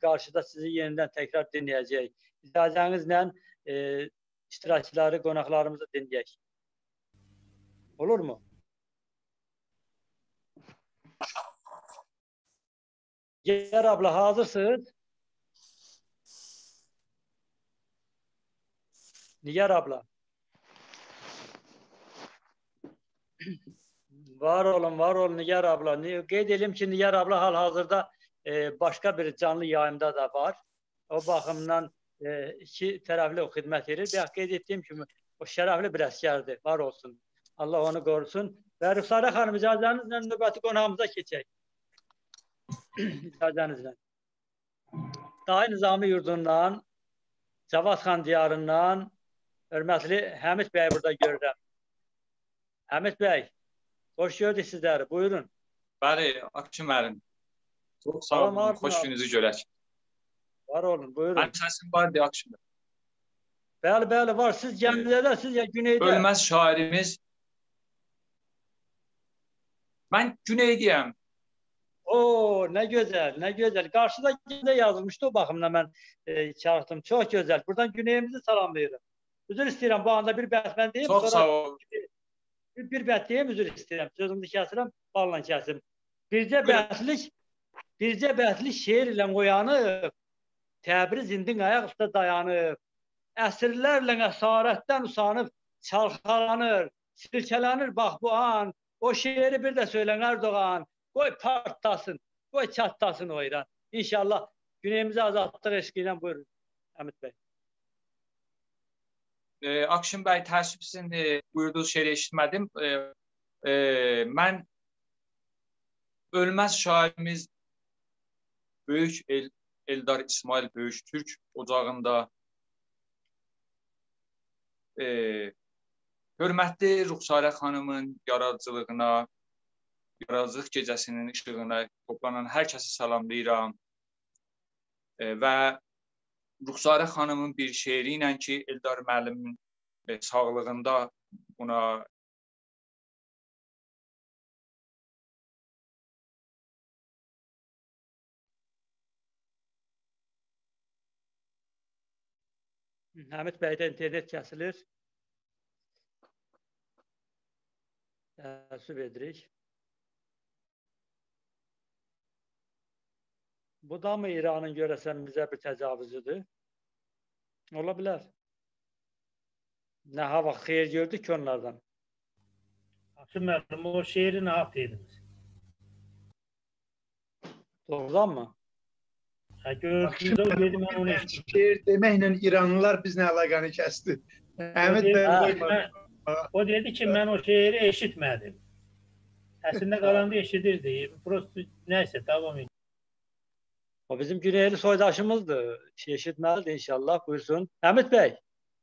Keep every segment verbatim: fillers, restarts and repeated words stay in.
qarşıda sizi yenidən təkrar dinləyəcək. İcazənizlə e, iştirakçıları, qonaqlarımızı dinləyək. Olur mu? Nigar abla hazırsınız? Nigar abla. Var olun, var olun Nigar abla. Qeyd edelim ki, Nigar abla hal-hazırda e, başqa bir canlı yayımda da var. O baxımdan e, iki tərəfli o xidmət edir. Bir qeyd etdiyim kimi o şərəfli bir əsgərdir. Var olsun. Allah onu qorusun. Və Rüxsarə xanım, icazənizlə növbəti qonağımıza keçək. İcazənizlə. Dahi Nizami yurdundan, Cavad xan diyarından hörmətli Həmid bəy burada görürəm. Həmid bəy, hoş gördük sizləri. Buyurun. Bəli, Akşin müəllim. Çox sağ olun. Xoş gününüzü görək. Var olun, buyurun. Mənim səsim var deyə Akşin bəy. Bəli, bəli, var. Siz Gəncədə, siz ya Güneydə. Ölməz şairimiz. Mən Güneydiyəm. Oo, nə gözəl, nə gözəl. Qarşıda Gəncə yazılmışdı, o baxımdan mən e, çağırdım. Çox gözəl. Buradan Güneyimizi salamlayıram. Üzr istəyirəm, bu anda bir bəhs mən deyim. Çox sağ olun. Bir, bir bəhs deyim, üzr istəyirəm. Sözümü kəsirəm, balla kəsim. Bircə bəhslik, bircə bəhslik şeir ilə qoyanıb, Təbriz indin ayaq üstə dayanıb, əsrlərlə əsarətdən usanıb, çalxalanır, silkələnir bax bu an, o şeiri bir də söylən Erdoğan, qoy partlasın, qoy çatlasın o İran. İnşallah güneyimizi azadlıq eşqi ilə buyurun, Həmid bəy. E, Akşin bəy, təəssüf sizin e, buyurduğunuz şeiri eşitmədim. E, e, mən ölməz şairimiz Böyük El Eldar İsmail Böyük Türk ocağında e, hörmətli Rüxsarə xanımın yaradıcılığına, yaradıcılıq gecəsinin işığına toplanan hər kəsi salamlayıram. E, və Rüxsarə xanımın bir şeiri ilə ki, Eldar müəllimin e, sağlığında buna Həmid bəydə internet kəsilir. Təəssüf edirik. Bu da mı İranın görəsən bizə bir təcavüzüdür? Ola bilər. Nə hava xeyir gördük ki onlardan. Akşin müəllim, o şeiri nə haqq dediniz? Doğrudan mı? Ha, gördünüz o dedim mən onu eşitdim. Şeir deməklə İranlılar bizlə əlaqəni kəsdi. Həmid bəy o dedi ki, mən o şeiri eşitmədim. Əslində qalanda eşidirdi. Prosto nəysə, davam edin. O bizim Güneyli soydaşımızdır. Eşitməlidir inşallah. Buyursun. Həmid bəy.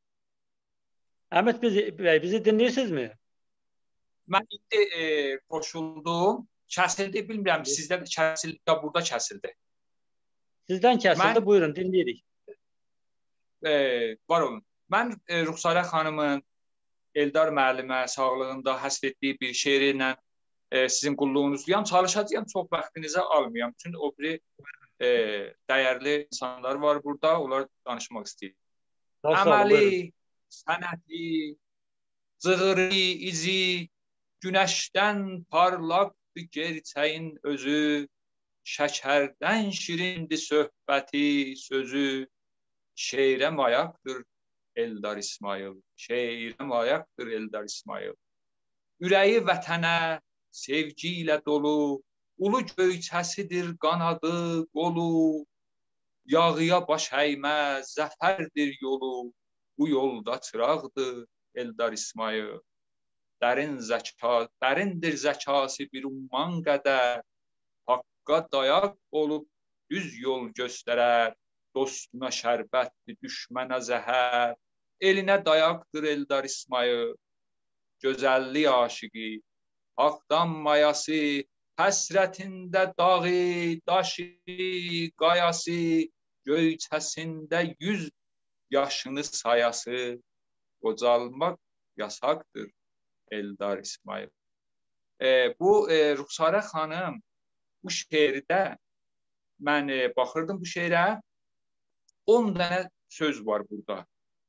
Həmid bəy, bizi dinləyirsinizmi? Mən indi e, qoşuldum. Kəsildi, bilmirəm, sizdə kəsildi, ya burada kəsildi. Sizdən kəsildi, mən, buyurun, dinləyirik. E, var olun. Mən e, Rüxsarə xanımın Eldar müəllimə sağlığında həsr etdiyi bir şeiri ilə e, sizin qulluğunuzdayam. Çalışacağım, çox vaxtınızı almayam. Çünki o biri e, dəyərli insanlar var burada, onlar danışmaq istəyir. Əməli, sənəti, zığırı, izi, günəşdən parlaqdır gerçəyin özü, şəkərdən şirindir söhbəti, sözü, şeirə mayaqdır Eldar İsmail, şeirə mayaqdır Eldar İsmail. Ürəyi vətənə, sevgi ilə dolu, ulu göyçəsidir qanadı, qolu, yağıya baş əymə, zəfərdir yolu, bu yolda çıraqdır Eldar İsmail. Dərin zəka, dərindir zəkası bir umman qədər, haqqa dayaq olub düz yol göstərər, dostuna şərbətdir, düşmənə zəhər, elinə dayaqdır Eldar İsmail. Gözəllik aşıqı, haqdan mayası, həsrətində dağı, daşı, qayası, göyçəsində yüz yaşını sayası, qocalmaq yasaqdır Eldar İsmail. E, bu e, Rüxsarə xanım bu şeirdə mən e, baxırdım bu şeirə. on dənə söz var burada.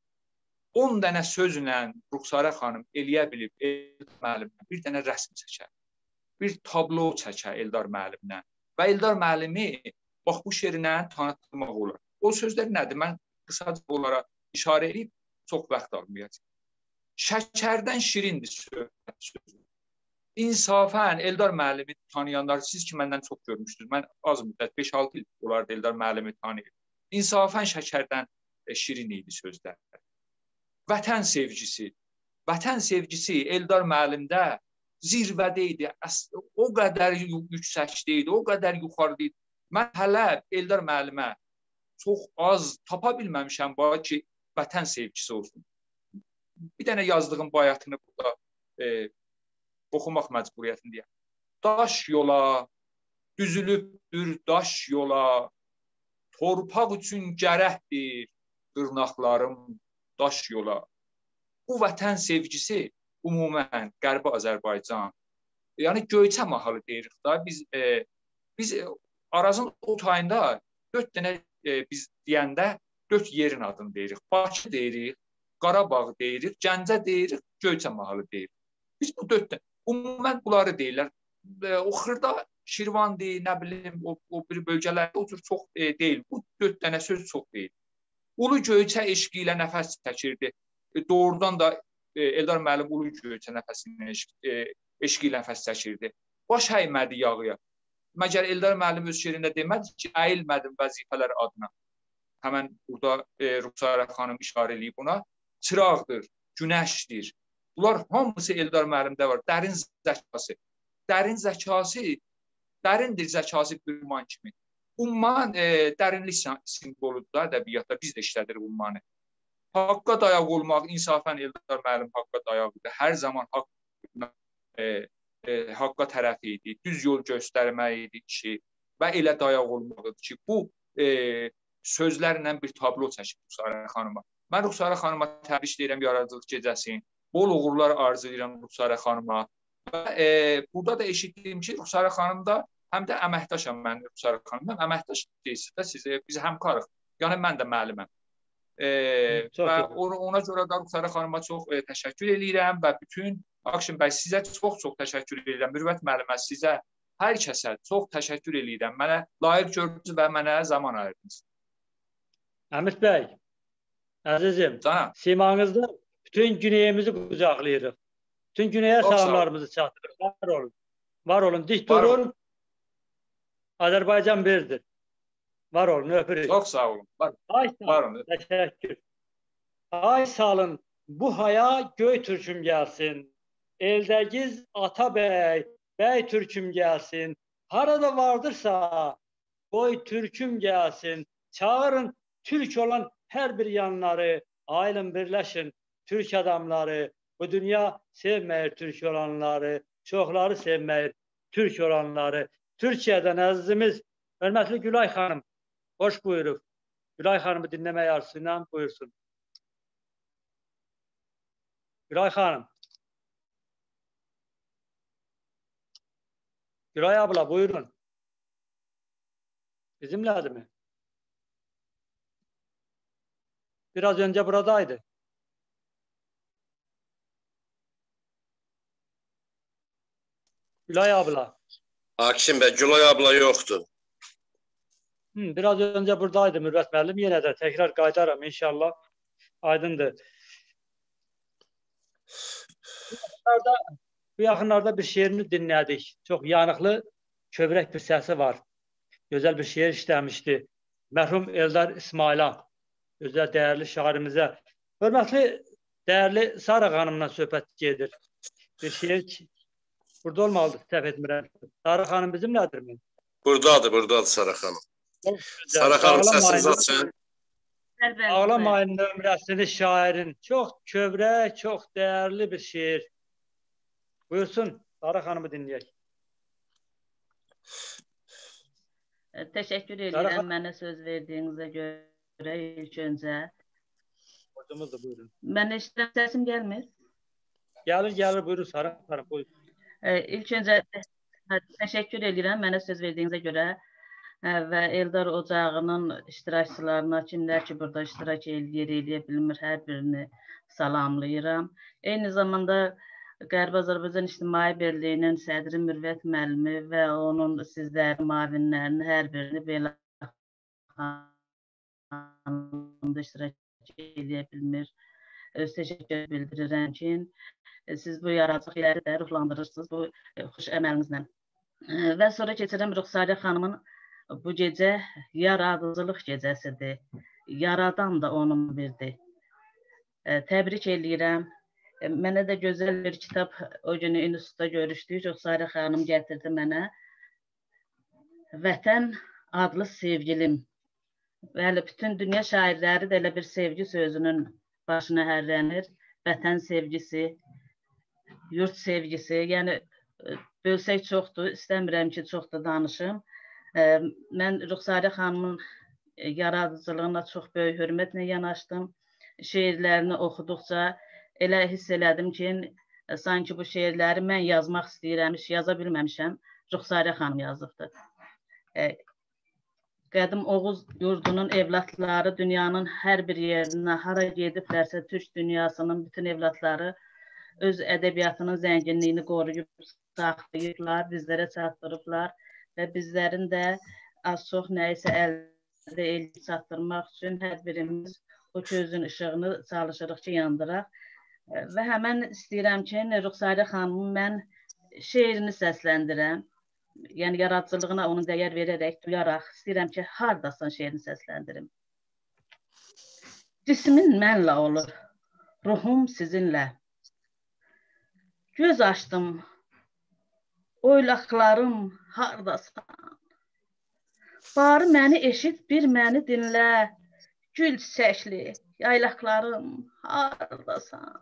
on dənə sözlə Ruxsarə xanım eləyə bilib Eldar müəllimlə bir dənə rəsm çəkər. Bir tablo çəkər Eldar müəllimlə. Və Eldar müəllimi bax bu şeirinə tanıtmaq olar. O sözlər nədir? Mən qısaca olaraq işarə edib çox vaxt almayacaq. Şəkərdən şirindir söz. İnsafən Eldar müəllimi tanıyanlar, siz ki məndən çox görmüşdünüz. Mən az müddət beş altı il olardı Eldar müəllimi tanıyır. İnsafən şəkərdən e, şirin idi sözlər. Vətən sevgisi, vətən sevgisi Eldar müəllimdə zirvədə idi. O qədər yüksəkdə idi, o qədər yuxarıda idi. Mən hələ Eldar müəllimə çox az tapa bilməmişəm bax ki, vətən sevgisi olsun. Bir dənə yazdığım bayatını burada e, oxumaq məcburiyyətindəyəm. Daş yola, düzülübdür daş yola, torpaq üçün gərəkdir dırnaqlarım daş yola. Bu vətən sevgisi ümumən Qərbi Azərbaycan, yəni Göyçə mahalı deyirik da. Biz e, biz e, Arazın o tayında dörd dənə e, biz deyəndə dörd yerin adını deyirik. Bakı deyirik, Qarabağ deyirik, Gəncə deyirik, Göyçə mahalı deyirik. Biz bu dörd dənə, ümumən bunları deyirlər. E, o Xırda, Şirvandır, nə bilim, o, o bir bölgələrdə o cür çox e, deyil. Bu dörd dənə söz çox deyil. Ulu Göyçə eşqi ilə nəfəs çəkirdi. E, doğrudan da e, Eldar müəllim Ulu Göyçə nəfəsinin eşq, e, eşqi ilə nəfəs çəkirdi. Baş əymədi yağıya. Məgər Eldar müəllim öz şeirində demədi ki, əyilmədim vəzifələr adına. Həmən burada e, Ruxsarə xanım işarə edib buna. Çıraqdır, günəşdir. Bunlar hamısı Eldar müəllimdə var. Dərin zəkası. Dərin zəkası, dərindir zəkası bir umman kimi. Umman e, dərinlik simvoludur da ədəbiyyatda. Biz də işlədirik ummanı. Haqqa dayaq olmaq, insafən Eldar müəllim haqqa dayaq idi. Hər zaman haqq, e, e, haqqa tərəf idi. Düz yol göstərmək idi ki, və elə dayaq olmaq idi ki, bu e, sözlərlə bir tablo çəkib Ruxsarə xanıma. Mən Ruxsarə xanıma təbrik edirəm yaradıcılıq gecəsini. Bol uğurlar arzu edirəm Ruxsarə xanıma. Və e, burada da eşitdiyim ki, Ruxsarə xanım da həm də əməkdaşam mən Ruxsarə xanımdan. Əməkdaş deyilsə sizə, biz həmkarıq. Yəni mən də müəlliməm. E, və ona, ona görə də Ruxsarə xanıma çox e, təşəkkür edirəm və bütün Akşin bəy sizə çox-çox təşəkkür edirəm. Mürvət müəllimə, sizə, hər kəsə çox təşəkkür edirəm. Mənə layiq gördünüz və mənə zaman ayırdınız. Əmid bəy, əzizim, Cana. simanızda bütün güneyimizi qucaqlayırıq. Bütün güneyə salamlarımızı çatdırırıq. Var olun. Var olun, dik durun. Azərbaycan birdir. Var olun, öpürük. Çox sağ olun. Var, Ay sağ var olun. olun. Təşəkkür. Ay salın, bu haya göy türküm gəlsin. Eldegiz ata bəy, bəy türküm gəlsin. Harada vardırsa, qoy türküm gəlsin. Çağırın Türk olan hər bir yanları, ailin birləşin Türk adamları. Bu dünya sevməyir Türk olanları, çoxları sevməyir Türk olanları. Türkiyədən əzizimiz, hörmətli Gülay xanım, hoş buyurub. Gülay xanımı dinləmək arzusuyla buyursun. Gülay xanım. Gülay abla buyurun. Bizimlədir mi? Biraz önce buradaydı. Gülay abla. Akşin Bey, Gülay abla yoktu. Hı, biraz önce buradaydı Mürvət müəllim. Yenə də tekrar qaydaram inşallah. Aydındır. Bu yaxınlarda, bu yaxınlarda bir şeirini dinlədik. Çox yanıqlı, kövrək bir səsi var. Gözəl bir şeir işləmişdi. Mərhum Eldar İsmaila. Özəl dəyərli şairimizə. Hörmətli, dəyərli Sara xanımla söhbət gedir. Bir şeir burada olmalıdır, səhv etmirəm. Sara xanım bizimlədirmi? Buradadır, buradadır Sara xanım. Sara xanım səsinizi açın. Ağlamayın nömrəsini şairin. Çox kövrək, çox dəyərli bir şeir. Buyursun, Sara xanımı dinləyək. Təşəkkür edirəm mənə söz verdiyinizə görə. İlk öncə. Hocamız da buyurun. Mən eşitirəm, səsim gəlmir. Gəlir, gəlir, buyurun Sara xanım, buyurun. İlk öncə təşəkkür edirəm mənə söz verdiyinizə görə. və Eldar Ocağının iştirakçılarına, kimlər ki, burada iştirak edir, eləyə bilmir, hər birini salamlayıram. Eyni zamanda Qərbi Azərbaycan İctimai Birliyinin sədri Mürvət müəllimi və onun sizlərin müavinlərini hər birini belə xanımda iştirak edə bilmir. Öz təşəkkür bildirirəm ki, siz bu yaradıcılıqları da ruhlandırırsınız bu xoş əməlinizlə. Və sonra keçirəm Rüxsarə xanımın bu gecə yaradıcılıq gecəsidir. Yaradan da onun birdir. Təbrik edirəm. Mənə də gözəl bir kitab o günü institutda görüşdük. Rüxsarə xanım gətirdi mənə. Vətən adlı sevgilim. Bəli, bütün dünya şairləri də elə bir sevgi sözünün başına hərlənir. Vətən sevgisi, yurt sevgisi. Yəni, bölsək çoxdur. İstəmirəm ki, çox da danışım. Mən Rüxsarə xanımın yaradıcılığına çox böyük hörmətlə yanaşdım. Şeirlərini oxuduqca elə hiss elədim ki, sanki bu şeirləri mən yazmaq istəyirəm, yaza bilməmişəm. Rüxsarə xanım yazıbdır. Qədim Oğuz yurdunun evlatları dünyanın hər bir yerinə hara gediblərsə, Türk dünyasının bütün evlatları öz ədəbiyyatının zənginliyini qoruyub saxlayıblar, bizlərə çatdırıblar və bizlərin də az çox nəyisə əldə edib çatdırmaq üçün hər birimiz o közün işığını çalışırıq ki, yandıraq. Və həmən istəyirəm ki, Rüxsarə xanımın mən şeirini səsləndirəm. Yəni, yaradıcılığına onun dəyər verərək, duyaraq istəyirəm ki, hardasan şeirini səsləndirim. Cismin mənlə olur, ruhum sizinlə. Göz açdım, oylaqlarım hardasan. Barı məni eşit, bir məni dinlə. Gül çiçəkli, yaylaqlarım hardasan.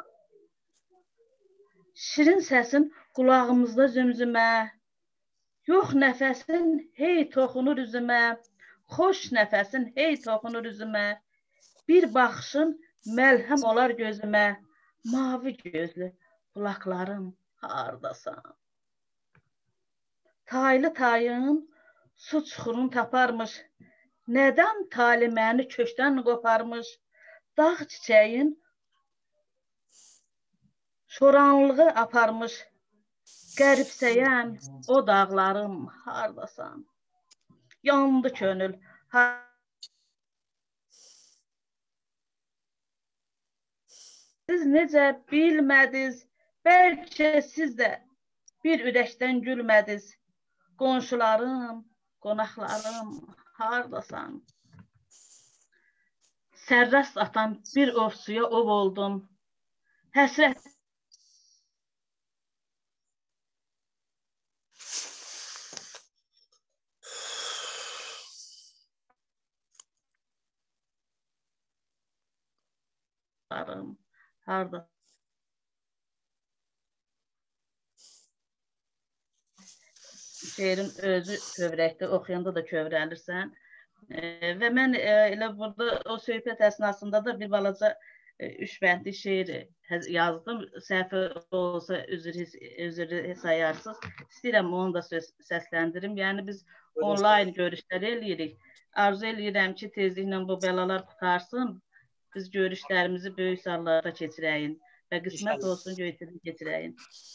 Şirin səsin qulağımızda zümzümə. Yox nəfəsin, hey toxunur üzümə. Xoş nəfəsin, hey toxunur üzümə. Bir baxışın məlhəm olar gözümə. Mavi gözlü qulaqlarım hardasan. Taylı tayın su çuxurunu taparmış. Nədən tali məni kökdən qoparmış? Dağ çiçəyin şoranlığı aparmış. Qəribsəyən o dağlarım hardasan? Yandı könül. Siz necə bilmədiz, bəlkə siz də bir ürəkdən gülmədiz. Qonşularım, qonaqlarım hardasan? Sərrast atan bir ovçuya ov oldum. Həsrət harda? Şeirin özü kövrəkdir, oxuyanda da kövrəlirsən. Və mən elə burada o söhbət əsnasında da bir balaca üç bəndli şeir yazdım. Səhv olsa üzrü sayarsınız. İstəyirəm onu da səsləndirim. Yəni biz onlayn görüşlər eləyirik. Arzu eləyirəm ki, tezliklə bu bəlalar qutarsın. Biz görüşlərimizi böyük sallarda keçirəyin və qismət olsun göyçədə keçirəyin.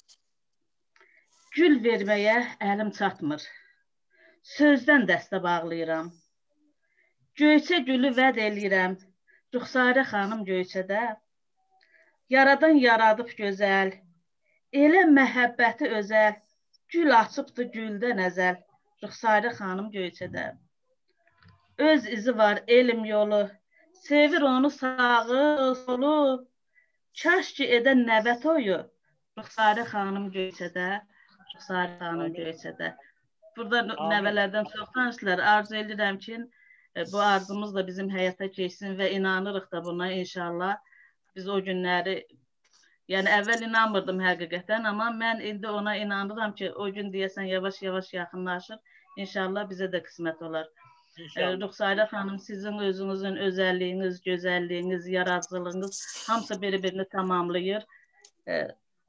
Gül verməyə əlim çatmır. Sözdən dəstə bağlayıram. Göyçə gülü vəd eləyirəm. Rüxsarə xanım göyçədə. Yaradan yaradıb gözəl. Elə məhəbbəti özəl. Gül açıbdır güldə nəzəl. Rüxsarə xanım göyçədə. Öz izi var elm yolu. Sevir onu sağı, solu. Kaş ki edən nəvə toyu. Rüxsarə xanım göyçədə. Rüxsarə xanım göyçədə. Burada nəvələrdən çox danışdılar. Arzu edirəm ki, bu arzumuz da bizim həyata keçsin və inanırıq da buna inşallah. Biz o günləri, yəni əvvəl inanmırdım həqiqətən, amma mən indi ona inanıram ki, o gün deyəsən yavaş-yavaş yaxınlaşır. İnşallah bizə də qismət olar. Rüxsarə xanım, sizin özünüzün özəlliyiniz, gözəlliyiniz, yaradıcılığınız hamısı bir-birini tamamlayır.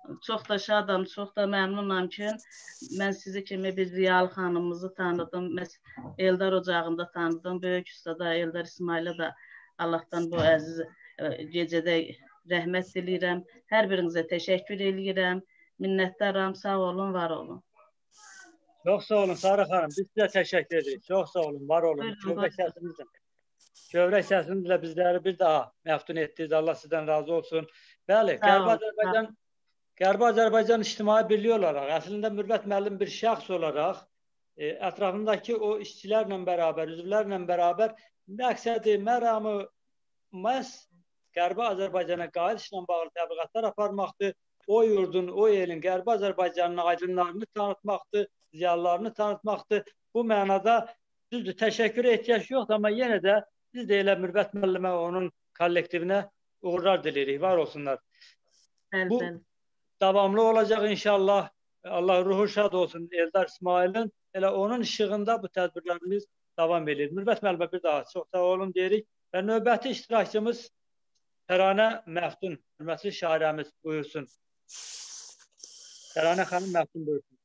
çox da şadam, çox da məmnunam ki, mən sizi kimi bir Ziyalı xanımımızı tanıdım. Məs Eldar ocağında tanıdım. Böyük ustada Eldar İsmayıl'a da Allah'tan bu əziz gecədə rəhmət diləyirəm. Hər birinizə təşəkkür edirəm. Minnətdaram. Sağ olun, var olun. Çox sağ olun Sarı xanım. Biz sizə təşəkkür edirik. Çox sağ olun, var olun. Kövrək səsinizlə. Kövrək səsinizlə bizləri bir daha məftun etdiniz. Allah sizdən razı olsun. Bəli, Qərbi Azərbaycan Qərbi Azərbaycan İctimai Birliyi olaraq, əslində Mürvət müəllim bir şəxs olaraq e, ətrafındakı o işçilərlə bərabər, üzvlərlə bərabər məqsədi, məramı məhz Qərbi Azərbaycana qayıdışla bağlı təbliğatlar aparmaqdır. O yurdun, o elin, Qərbi Azərbaycanın aydınlarını tanıtmaqdır, ziyalılarını tanıtmaqdır. Bu mənada düzdür, təşəkkür ehtiyac yoxdur, amma yenə də biz də elə Mürvət müəllimə, onun kollektivinə uğurlar diləyirik, var olsunlar. Bəli, Bu bəli. davamlı olacaq inşallah. Allah ruhu şad olsun Eldar İsmail'in. Elə onun işığında bu tədbirlərimiz davam edir. Mürvət müəllimə bir daha çox sağ olun deyirik. Və növbəti iştirakçımız Təranə Məftun, hörmətli şairəmiz buyursun. Təranə xanım Məftun buyursun.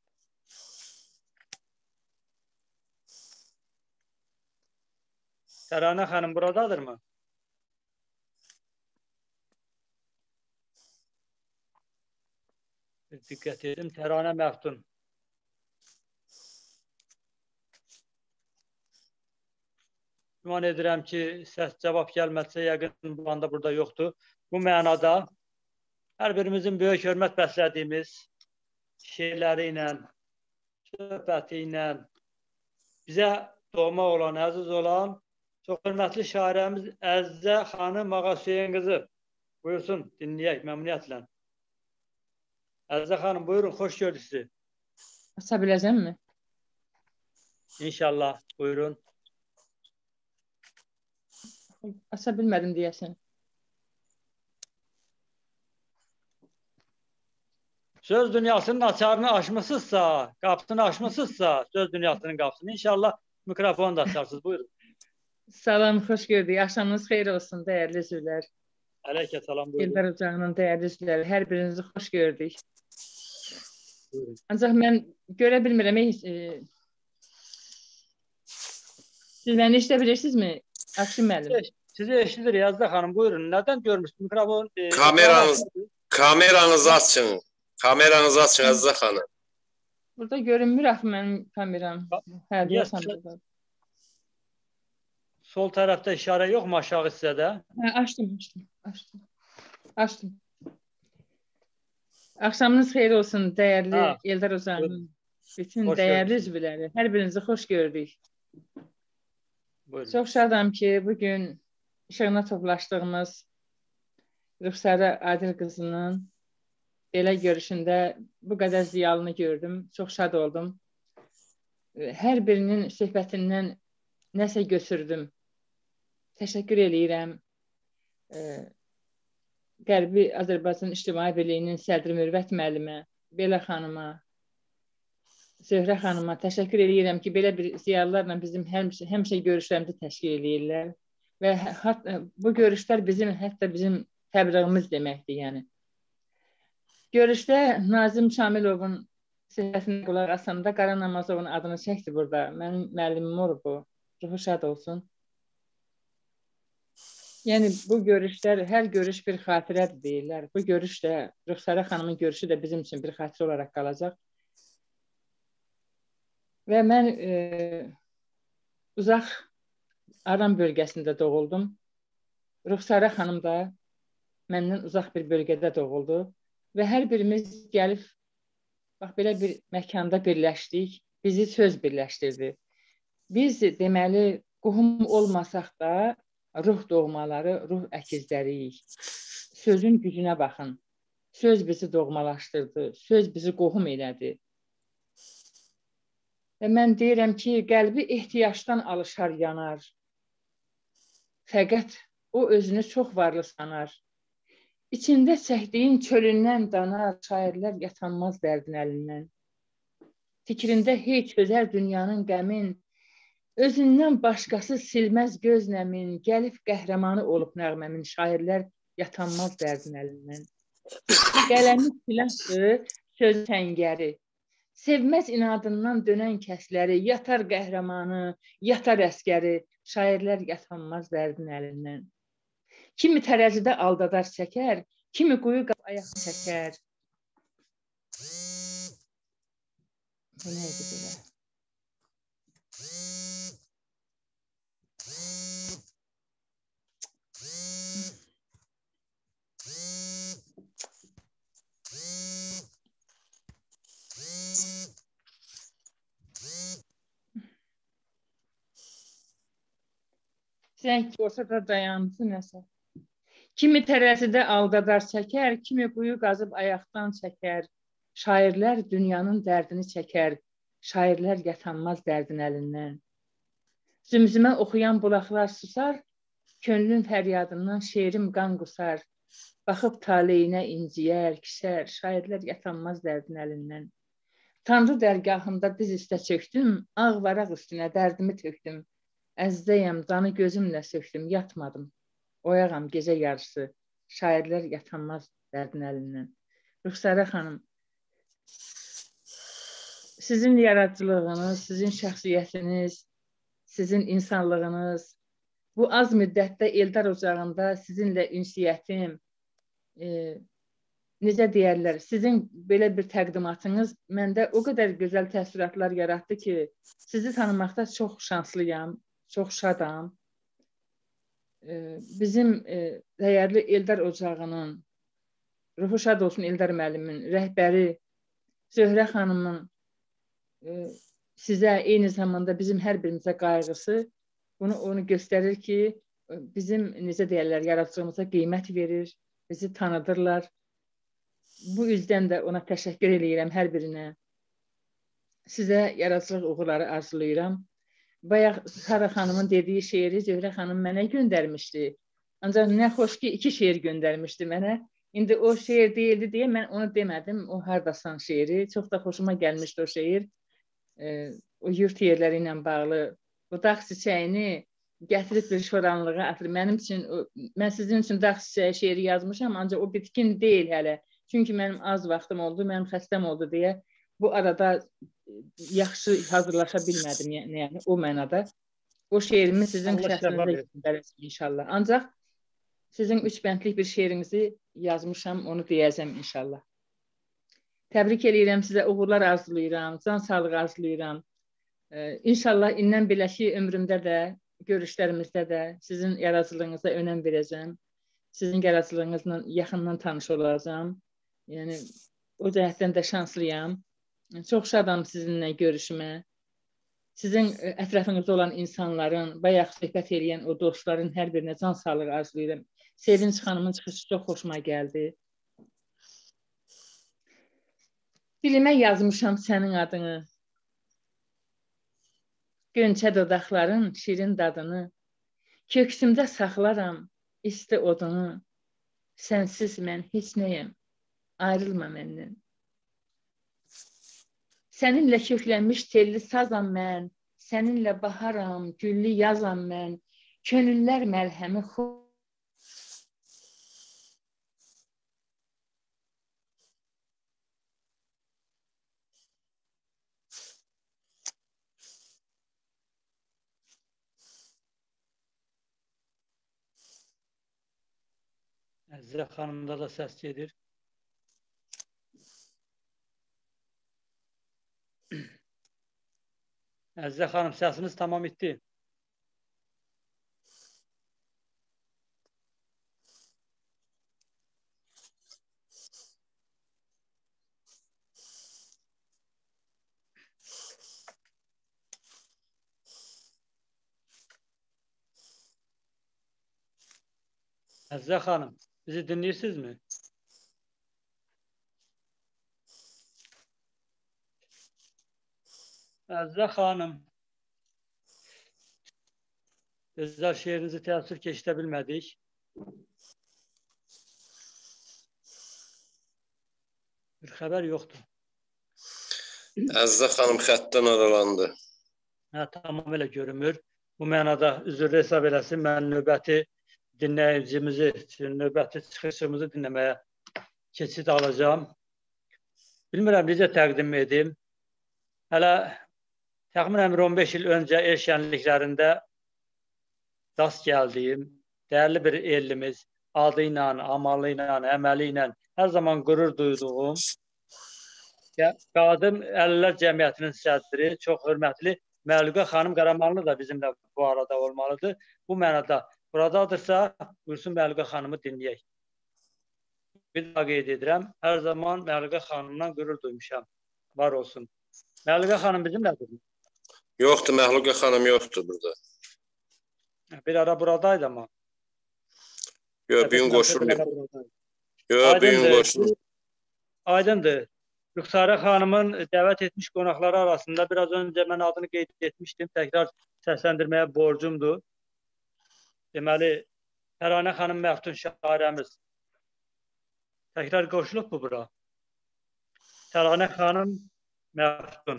Təranə xanım buradadırmı? Diqqət edin, Təranə Məftun. Güman edirəm ki, səs cavab gəlmədsə, yəqin bu anda burada yoxdur. Bu mənada hər birimizin böyük hörmət bəslədiyimiz şeirləri ilə, söhbəti ilə bizə doğma olan, əziz olan çox hörmətli şairəmiz Əzzə xanım Ağasüyeyin qızı. Buyursun, dinləyək məmnuniyyətlə. Əzzə xanım, buyurun, xoş gördük sizi. Asa biləcəm mi? İnşallah, buyurun. Asa bilmədim deyəsən. Söz dünyasının açarını açmışsınızsa, qapısını açmışsınızsa, söz dünyasının qapısını inşallah mikrofonu da açarsınız. Buyurun. Salam, xoş gördük. Axşamınız xeyir olsun, dəyərli üzvlər. Ələykə salam, buyurun. Eldar Ocağının dəyərli üzvləri, hər birinizi xoş gördük. Buyurun. Ancaq mən görə bilmirəm, e, siz məni işlə bilirsinizmi? Akşin müəllim. Sizi eşidir Yazda xanım, buyurun. Nədən görmüşsünüz? Mikrofon... E, Kameranız, kameranızı açın. Kameranızı açın Əzzə xanım. Burada görünmür axı mənim kameram. Hə, deyəsən burada. Sol tərəfdə işarə yoxmu aşağı hissədə? Hə, açdım, açdım, açdım. Açdım. Axşamınız xeyir olsun, dəyərli ha, Eldar Ocağının bütün dəyərli üzvləri. Hər birinizi xoş gördük. Buyurun. Çox şadam ki, bugün işığına toplaşdığımız Rüxsarə Adil qızının belə görüşündə bu qədər ziyalını gördüm. Çox şad oldum. Hər birinin söhbətindən nəsə götürdüm. Təşəkkür eləyirəm. Qərbi Azərbaycan İctimai Birliyinin sədri Mürvət müəllimə, Belə xanıma, Zöhrə xanıma təşəkkür eləyirəm ki, belə bir ziyalılarla bizim həmişə, həmişə görüşlərimizi təşkil eləyirlər. Və bu görüşlər bizim, hətta bizim təbliğimiz deməkdir, yəni. Görüşdə Nazim Şamilovun söhbətinə qulaq asanda Qara Namazovun adını çəkdi burada. Mənim müəllimim olur bu. Ruhu şad olsun. Yəni, bu görüşlər, hər görüş bir xatirədir deyirlər. Bu görüş də, Rüxsarə xanımın görüşü də bizim üçün bir xatirə olaraq qalacaq. Və mən e, uzaq Aran bölgəsində doğuldum. Rüxsarə xanım da məndən uzaq bir bölgədə doğuldu. Və hər birimiz gəlib, bax, belə bir məkanda birləşdik. Bizi söz birləşdirdi. Biz deməli, qohum olmasaq da, ruh doğmaları, ruh əkizləriyik. Sözün gücünə baxın. Söz bizi doğmalaşdırdı, söz bizi qohum elədi. Və mən deyirəm ki, qəlbi ehtiyacdan alışar, yanar. Fəqət o özünü çox varlı sanar. İçində çəkdiyin çölündən danar, şairlər yatanmaz dərdin əlindən. Fikrində hey çözər dünyanın qəmin, özündən başqası silməz göz nəmin, gəlib qəhrəmanı olub nəğməmin, şairlər yatanmaz dərdin əlindən. Qələmi silahdır, söz səngəri. Sevməz inadından dönən kəsləri, yatar qəhrəmanı, yatar əskəri, şairlər yatanmaz dərdin əlindən. Kimi tərəzidə aldadar çəkər, kimi quyu qap ayaq çəkər. Bu neydi belə? Zəng ortada dayandı nəsə. Kimi tərəzidə aldadar çəkər, kimi quyu qazıb ayaqdan çəkər. Şairlər dünyanın dərdini çəkər, şairlər yatanmaz dərdin əlindən. Zümzümə oxuyan bulaqlar susar, könlün fəryadından şeirim qan qusar. Baxıb taleyinə inciyər, kisər, şairlər yatanmaz dərdin əlindən. Tanrı dərgahında diz üstə çöktüm, ağ varaq üstünə dərdimi tökdüm. Əzdəyəm, canı gözümlə söktüm, yatmadım. Oyağam gecə yarısı, şairlər yatanmaz dərdin əlindən. Rüxsarə xanım, sizin yaradıcılığınız, sizin şəxsiyyətiniz, sizin insanlığınız, bu az müddətdə Eldar ocağında sizinlə ünsiyyətim, e, necə deyərlər, sizin belə bir təqdimatınız məndə o qədər gözəl təəssüratlar yaratdı ki, sizi tanımaqda çox şanslıyam. Çox şadam. Bizim dəyərli Eldar ocağının, ruhu şad olsun Eldar müəllimin, rəhbəri Zöhrə xanımın sizə eyni zamanda bizim hər birimizə qayğısı bunu onu göstərir ki, bizim necə deyərlər, yaradıcılığımıza qiymət verir, bizi tanıdırlar. Bu üzdən də ona təşəkkür edirəm hər birinə. Sizə yaradıcılıq uğurları arzulayıram. Bayaq Sara xanımın dediyi şeiri Zöhrə xanım mənə göndərmişdi. Ancaq nə xoş ki, iki şeir göndərmişdi mənə. İndi o şeir deyildi deyə mən onu demədim. O hardasan şeiri. Çox da xoşuma gəlmişdi o şeir. E, o yurt yerləri ilə bağlı. O dağ çiçəyini gətirib bir şoranlığa atır. Mənim üçün, o, mən sizin üçün dağ çiçəyi şeiri yazmışam, ancaq o bitkin deyil hələ. Çünki mənim az vaxtım oldu, mənim xəstəm oldu deyə bu arada yaxşı hazırlaşa bilmədim, yəni, yəni o mənada. O şeirimi sizin şəxsinizə göndərəcəm inşallah. Ancaq sizin üç bəndlik bir şeirinizi yazmışam, onu deyəcəm inşallah. Təbrik edirəm sizə, uğurlar arzulayıram, can sağlığı arzulayıram. Ee, inşallah indən belə ki, ömrümdə də, görüşlərimizdə də sizin yaradıcılığınıza önəm verəcəm. Sizin yaradıcılığınızla yaxından tanış olacağım. Yəni, o cəhətdən də şanslıyam. Çox şadam sizinlə görüşmə. Sizin ətrafınızda olan insanların, bayaq söhbət edən o dostların hər birinə can sağlığı arzulayıram. Sevinç xanımın çıxışı çox xoşuma gəldi. Dilimə yazmışam sənin adını. Gönçə dodaqların şirin dadını. Köksümdə saxlaram isti odunu. Sənsiz mən heç nəyəm. Ayrılma məndən. Səninlə köklənmiş telli sazam mən, səninlə baharam, güllü yazam mən, könüllər məlhəmi xoş. Əzizə xanımda da səs gedir. Əzizə xanım, səsiniz tamam etdi. Əzizə xanım, bizi dinləyirsinizmi? Əzizə xanım, gözəl şeirinizi təəssüf ki, eşidə bilmədik. Bir xəbər yoxdur. Əzizə xanım xəttdən aralandı. Hə, tamam elə görünmür. Bu mənada üzrlü hesab eləsin, mən növbəti dinləyicimizi, növbəti çıxışımızı dinləməyə keçid alacağım. Bilmirəm necə təqdim edim. Hələ təxminən on beş il öncə el şənliklərində rast gəldiyim dəyərli bir elimiz adı ilə, amalı ilə, əməli ilə hər zaman qürur duyduğum Qadın Əlillər Cəmiyyətinin sədri, çox hörmətli Məluqə xanım Qaramanlı da bizimlə bu arada olmalıdır. Bu mənada buradadırsa, buyursun Məluqə xanımı dinləyək. Bir daha qeyd edirəm, hər zaman Məluqə xanımdan qürur duymuşam. Var olsun. Məluqə xanım bizimlədir mi? Yoxdur, Məluqə xanım yoxdur burada. Bir ara buradaydı ama. Yox, bir gün qoşulmuyor. Yox, bir gün qoşulmuyor. Aydındır. Rüxsarə xanımın dəvət etmiş qonaqları arasında biraz öncə mən adını qeyd etmişdim. Təkrar səsləndirməyə borcumdur. Deməli, Təranə xanım Məftun şairəmiz. Təkrar qoşulub mu bura? Təranə xanım Məftun.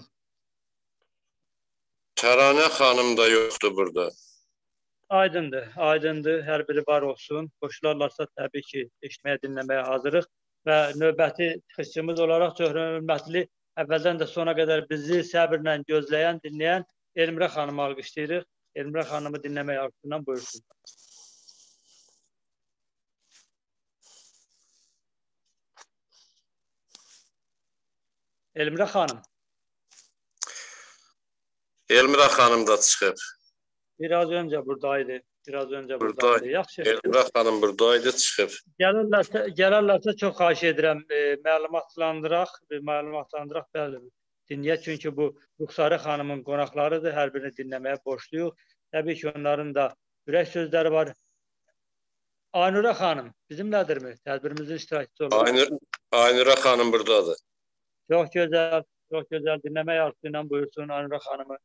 Təranə xanım da yoxdur burada. Aydındır, aydındır. Hər biri var olsun. Qoşularlarsa təbii ki, eşitməyə, dinləməyə hazırıq. Və növbəti çıxışçımız olaraq çox hörmətli, əvvəldən də sona qədər bizi səbirlə gözləyən, dinləyən Elmirə xanımı alqışlayırıq. Elmirə xanımı dinləmək arzusundan buyursun. Elmirə xanım. Elmirə xanım da çıxıb. Biraz öncə buradaydı. Biraz öncə buradaydı. Yaxşı. Elmirə xanım buradaydı, çıxıb. Gəlirlərsə, gələrlərsə çox xahiş edirəm, e, məlumatlandıraq, e, məlumatlandıraq bəli. Dinləyək, çünki bu Rüxsarə xanımın qonaqlarıdır, hər birini dinləməyə borçluyuq. Təbii ki, onların da ürək sözləri var. Aynurə xanım, bizimlədirmi? Tədbirimizin iştirakçısı olur. Aynur, Aynurə xanım buradadır. Çox gözəl, çox gözəl. Dinləmək arzusuyla buyursun Aynurə xanımı.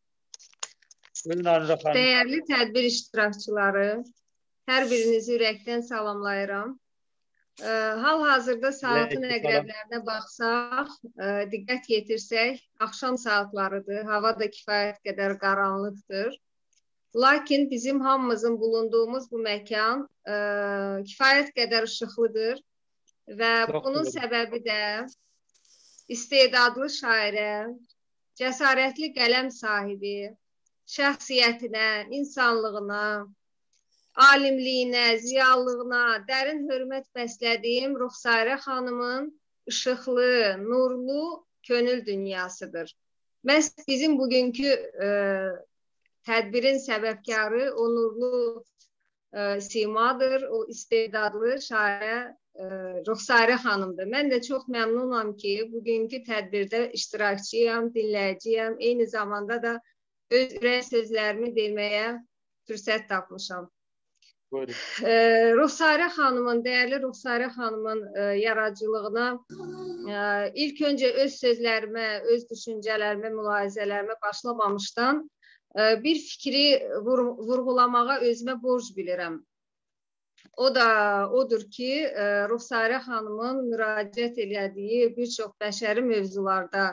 Dəyərli tədbir iştirakçıları, hər birinizi ürəkdən salamlayıram. Hal-hazırda saatın əqrəblərinə baxsaq, diqqət yetirsək, axşam saatlarıdır, hava da kifayət qədər qaranlıqdır. Lakin bizim hamımızın bulunduğumuz bu məkan kifayət qədər işıqlıdır və bunun səbəbi də istedadlı şairə, cəsarətli qələm sahibi, şəxsiyyətinə, insanlığına, alimliyinə, ziyallığına dərin hörmət bəslədiyim Rüxsarə xanımın işıqlı, nurlu könül dünyasıdır. Məhz bizim bugünkü e, tədbirin səbəbkarı o nurlu e, simadır, o istedadlı şairə e, Rüxsarə xanımdır. Mən də çox məmnunam ki, bugünkü tədbirdə iştirakçıyam, dinləyiciyəm, eyni zamanda da öz ürək sözlərimi deməyə fürsət tapmışam. E, Rüxsarə xanımın, dəyərli Rüxsarə xanımın e, yaradıcılığına e, ilk öncə öz sözlərimə, öz düşüncələrimə, mülahizələrimə başlamamışdan e, bir fikri vur, vurğulamağa özümə borc bilirəm. O da odur ki, e, Rüxsarə xanımın müraciət elədiyi bir çox bəşəri mövzularda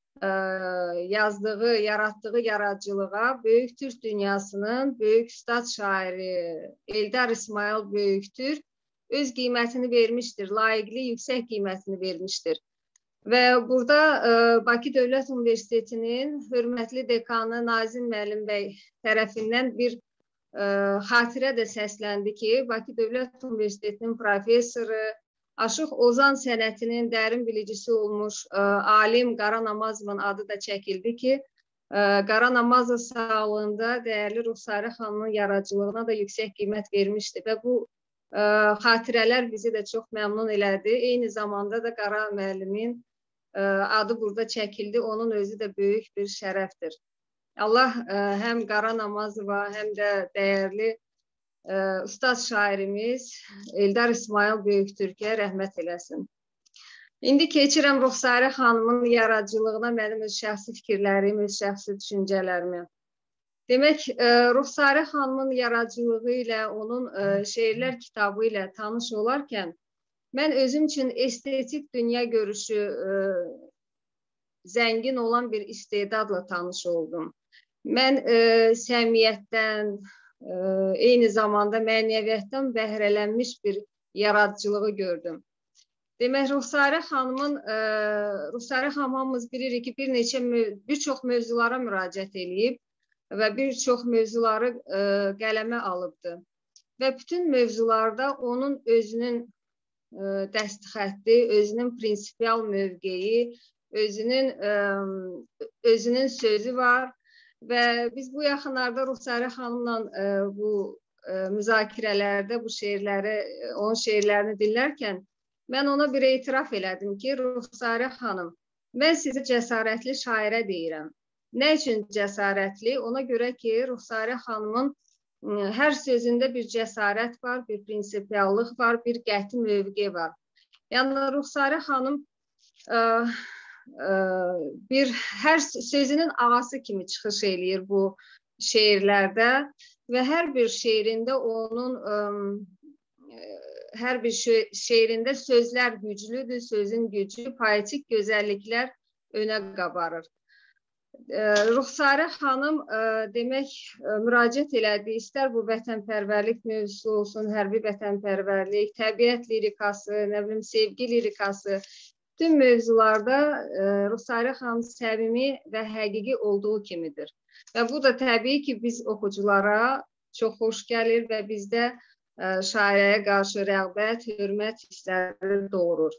yazdığı, yaratdığı yaradıcılığa Böyük Türk dünyasının böyük üstad şairi Eldar İsmail Böyüktür öz qiymətini vermişdir, layiqli yüksək qiymətini vermişdir. Və burada e, Bakı Dövlət Universitetinin hörmətli dekanı Nazim Müəllim bəy tərəfindən bir e, xatirə də səsləndi ki, Bakı Dövlət Universitetinin professoru, Aşıq Ozan sənətinin dərin bilicisi olmuş e, alim Qara Namazovun adı da çəkildi ki, e, Qara Namazov sağlığında dəyərli Rüxsarə xanımın yaradıcılığına da yüksək qiymət vermişdi və bu e, xatirələr bizi də çox məmnun elədi. Eyni zamanda da Qara müəllimin e, adı burada çəkildi, onun özü də böyük bir şərəfdir. Allah e, həm Qara Namazova, həm də dəyərli Ee, ustad şairimiz Eldar İsmail Böyüktürk'e rəhmət eləsin. İndi keçirəm Rüxsarə xanımın yaradıcılığına, mənim öz şəxsi fikirlərim, öz şəxsi düşüncələrimi. Demək, e, Rüxsarə xanımın yaradıcılığı ilə, onun e, şeirlər kitabı ilə tanış olarkən, mən özüm üçün estetik dünya görüşü e, zəngin olan bir istedadla tanış oldum. Mən e, səmiyyətdən, eyni zamanda mənəviyyatdan bəhrələnmiş bir yaradıcılığı gördüm. Demək, Ruxsarə xanımın, e, Ruxsarə xanım hamımız bilirik ki, bir neçə, bir çox mövzulara müraciət edib və bir çox mövzuları e, qələmə alıbdır. Və bütün mövzularda onun özünün e, dəstxətti, özünün prinsipial mövqeyi, özünün e, özünün sözü var. Və biz bu yaxınlarda Ruxsarə xanımla e, bu e, müzakirələrdə bu şeirləri, onun şeirlərini dinlərkən mən ona bir etiraf elədim ki, Ruxsarə xanım, mən sizi cəsarətli şairə deyirəm. Nə üçün cəsarətli? Ona görə ki, Ruxsarə xanımın e, hər sözündə bir cəsarət var, bir prinsipiallıq var, bir qəti mövqe var. Yəni Ruxsarə xanım e, bir hər sözünün ağası kimi çıxış eləyir bu şeirlərdə və hər bir şeirində onun ə, hər bir şeirində sözlər güclüdür, sözün gücü, poetik gözəlliklər önə qabarır. Ruxsarə xanım ə, demək ə, müraciət elədi, istər bu vətənpərvərlik mövzusu olsun, hərbi vətənpərvərlik, təbiət lirikası, nə bilim sevgi lirikası, bütün mövzularda e, Ruxsarə xanım səmimi və həqiqi olduğu kimidir. Və bu da təbii ki, biz oxuculara çox xoş gəlir və bizdə e, şairəyə qarşı rəğbət, hörmət hissləri doğurur.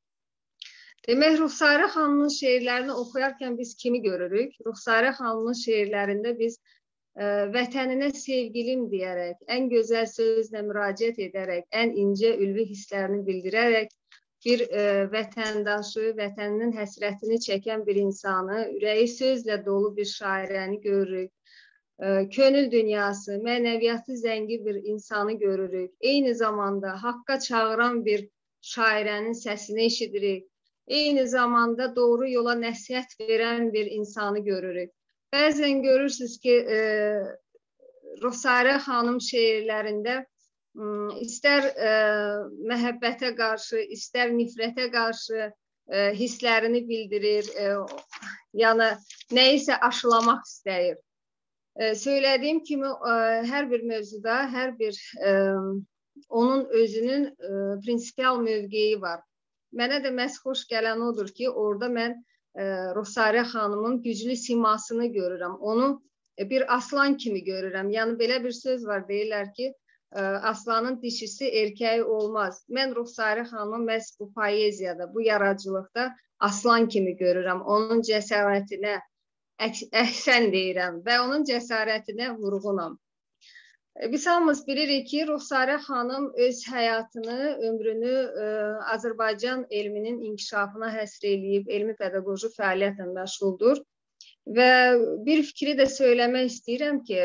Demək, Ruxsarə xanımın şeirlərini oxuyarkən biz kimi görürük? Ruxsarə xanımın şeirlərində biz e, vətəninə sevgilim deyərək, ən gözəl sözlə müraciət edərək, ən incə ülvi hisslərini bildirərək, bir e, vətəndaşı, vətəninin həsrətini çəkən bir insanı, ürəyi sözlə dolu bir şairəni görürük. E, könül dünyası, mənəviyyatı zəngi bir insanı görürük. Eyni zamanda haqqa çağıran bir şairənin səsini eşidirik. Eyni zamanda doğru yola nəsihət verən bir insanı görürük. Bəzən görürsünüz ki, e, Ruxsarə xanım şeirlərində İstər ə, məhəbbətə qarşı, istər nifrətə qarşı ə, hisslərini bildirir, ə, yəni nəyisə aşılamaq istəyir. Ə, söylədiyim kimi ə, hər bir mövzuda, hər bir ə, onun özünün ə, prinsipial mövqeyi var. Mənə də məhz xoş gələn odur ki, orada mən ə, Ruxsarə xanımın güclü simasını görürəm, onu ə, bir aslan kimi görürəm. Yəni belə bir söz var, deyirlər ki, aslanın dişisi erkeği olmaz. Mən Ruxsarə xanımı məhz bu poeziyada, bu yaradıcılıqda aslan kimi görürəm. Onun cəsarətinə əhsən deyirəm və onun cəsarətinə vurğunam. Biz hamımız bilirik ki, Ruxsarə xanım öz həyatını, ömrünü ə, Azərbaycan elminin inkişafına həsr eləyib, elmi pedaqoji fəaliyyətlə məşğuldur. Və bir fikri də söyləmək istəyirəm ki,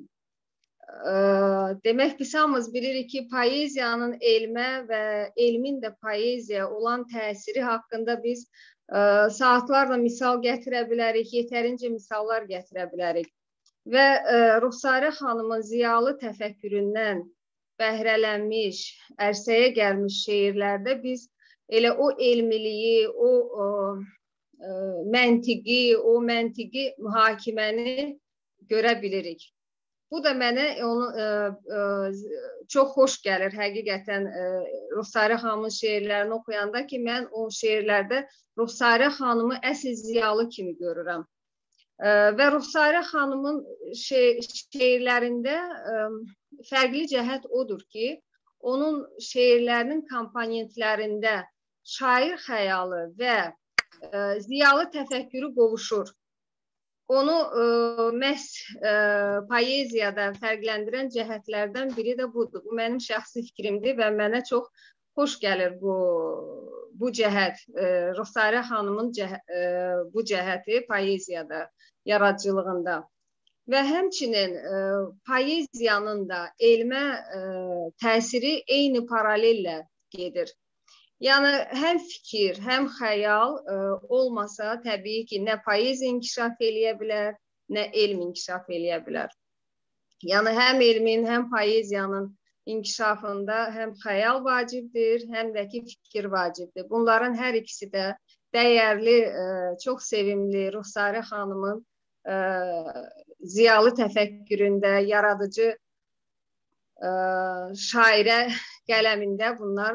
demək, biz hamımız bilirik ki, poeziyanın elmə və elmin də poeziyaya olan təsiri haqqında biz ə, saatlarla misal gətirə bilərik, yetərincə misallar gətirə bilərik. Və ə, Ruxsarə xanımın ziyalı təfəkküründən bəhrələnmiş, ərsəyə gəlmiş şeirlərdə biz elə o elmiliyi, o, o ə, məntiqi, o məntiqi mühakiməni görə bilirik. Bu da mənə onu, ə, ə, çox xoş gəlir həqiqətən ə, Ruxsarə xanımın şeirlərini oxuyanda ki, mən o şeirlərdə Ruxsarə xanımı əsl ziyalı kimi görürəm. Ə, və Ruxsarə xanımın şe şeirlərində ə, fərqli cəhət odur ki, onun şeirlərinin komponentlərində şair xəyalı və ə, ziyalı təfəkkürü qovuşur. Onu ə, məhz ə, poeziyada fərqləndirən cəhətlərdən biri də budur. Bu mənim şəxsi fikrimdir və mənə çox xoş gəlir bu, bu cəhət, ə, Ruxsarə xanımın cəh ə, bu cəhəti poeziyada, yaradıcılığında. Və həmçinin ə, poeziyanın da elmə ə, təsiri eyni paralellə gedir. Yəni, həm fikir, həm xəyal ə, olmasa, təbii ki, nə poeziya inkişaf eləyə bilər, nə elm inkişaf eləyə bilər. Yəni, həm elmin, həm poeziyanın inkişafında həm xəyal vacibdir, həm də ki, fikir vacibdir. Bunların hər ikisi də dəyərli, ə, çox sevimli Ruxsarə xanımın ə, ziyalı təfəkküründə, yaradıcı ə, şairə qələmində bunlar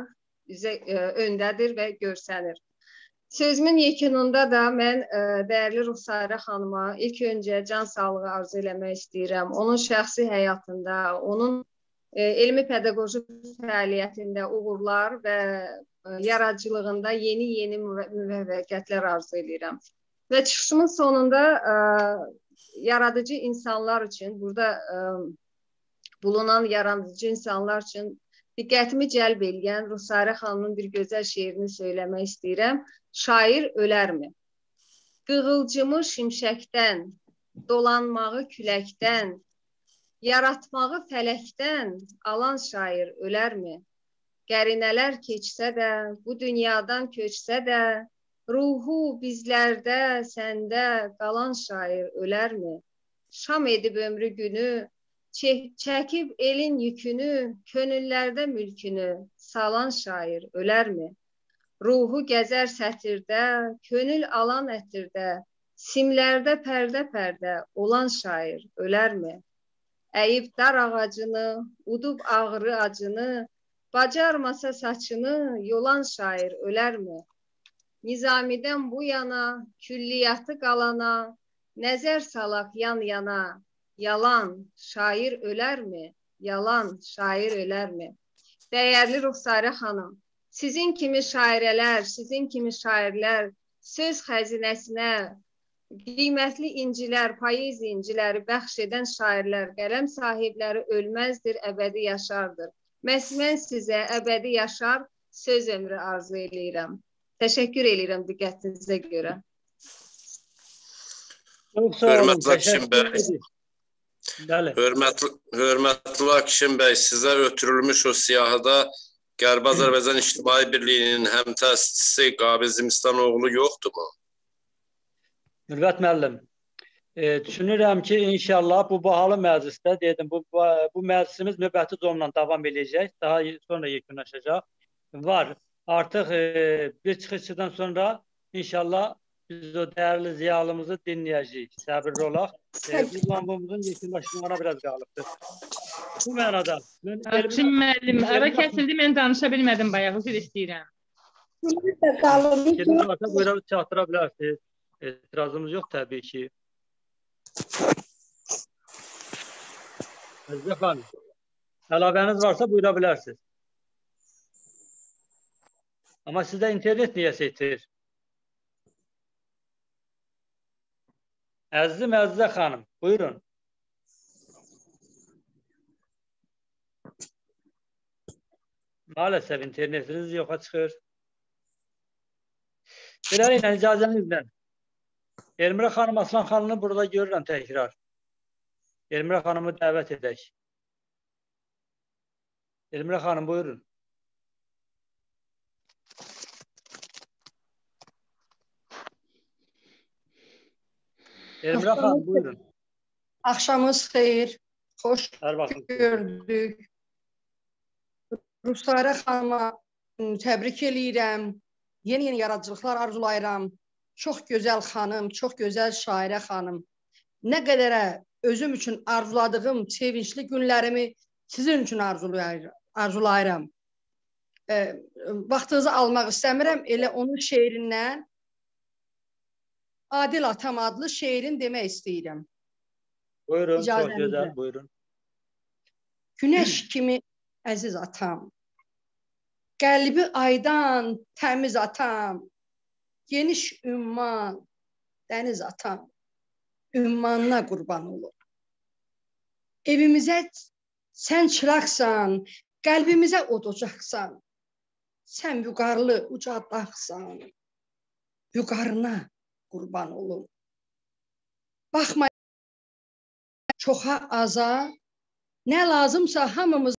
üzə, ə, öndədir və görsənir. Sözümün yekununda da mən ə, dəyərli Ruxsarə xanıma ilk öncə can sağlığı arzu eləmək istəyirəm. Onun şəxsi həyatında, onun ə, elmi pedaqoji fəaliyyətində uğurlar və ə, yaradıcılığında yeni-yeni müvəffəqiyyətlər arzu edirəm. Və çıxışımın sonunda ə, yaradıcı insanlar üçün, burada ə, bulunan yaradıcı insanlar üçün diqqətimi cəlb edən Ruxsarə xanımın bir gözəl şeirini söyləmək istəyirəm. Şair ölərmi? Qığılcımı şimşəkdən, dolanmağı küləkdən, yaratmağı fələkdən alan şair ölərmi? Qərinələr keçsə də, bu dünyadan köçsə də, ruhu bizlərdə, səndə qalan şair ölərmi? Şam edib ömrü günü, çəkib elin yükünü, könüllərdə mülkünü salan şair ölərmi? Ruhu gəzər sətirdə, könül alan ətirdə, simlərdə pərdə-pərdə olan şair ölərmi? Əyib dar ağacını, udub ağrı acını, bacarmasa saçını yolan şair ölərmi? Nizamidən bu yana, külliyatı qalana, nəzər salaq yan-yana, yalan şair ölərmi? Yalan şair ölərmi? Dəyərli Ruxsarə xanım, sizin kimi şairələr, sizin kimi şairlər söz xəzinəsinə qiymətli incilər, poeziya inciləri bəxş edən şairlər, qələm sahibləri ölməzdir, əbədi yaşardır. Məhz mən sizə əbədi yaşar söz ömrü arzu edirəm. Təşəkkür edirəm diqqətinizə görə. Hörmətli Akşin bəy, hörmətli, hörmətli Akşin bəy, sizə ötürülmüş o siyahıda Qərbi Azərbaycan İctimai Birliyinin həm təsisçisi Qabil Zimistanoğlu yoxdur mu? Mürvət müəllim, e, düşünürəm ki, inşallah bu bahalı məclisdə dedim, bu, bu məclisimiz növbəti zonla davam edəcək, daha sonra yekunlaşacaq. Var, artıq e, bir çıxışdan sonra inşallah biz o dəyərli ziyalımızı dinləyəcəyik, səbirli olaq. E, bu zamımızın yekunlaşmalarına biraz qalıbdır. Bu mənada. Akşin müəllim, ara kəsildi, mən danışa bilmədim bayağı, üzr istəyirəm. Gedin varsa buyuraq çatdıra bilərsiniz. İtirazımız yox təbii ki. Əzizə xanım, əlavəniz varsa buyura bilərsiniz. Amma sizdə internet niyə seçir? Əzizim, Əzizə xanım, buyurun. Maalesef internetiniz yoxa çıxır. Beləliklə, icazənizlə. Elmira xanım, Aslan xanımı burada görürəm təkrar. Elmira xanımı dəvət edək. Elmira xanım, buyurun. Elmira xanım, buyurun. Axşamınız xeyir, xoş gördük. Ruxsarə xanıma təbrik eləyirəm. Yeni-yeni yaradıcılıqlar arzulayıram. Çox gözəl xanım, çox gözəl şairə xanım. Nə qədərə özüm üçün arzuladığım sevinçli günlərimi sizin üçün arzulayıram. E, vaxtınızı almaq istəmirəm, elə onun şeirindən Adil Atam adlı şeirin demək istəyirəm. Buyurun, çox gözəl, buyurun. Günəş kimi əziz atam, qəlbi aydan təmiz atam, geniş ümman, dəniz atam, ümmanına qurban olur. Evimizə sən çıraqsan, qəlbimizə od ocaqsan, sən vüqarlı uca dağsan, vüqarına qurban olur. Baxma çoxa aza, nə lazımsa hamımız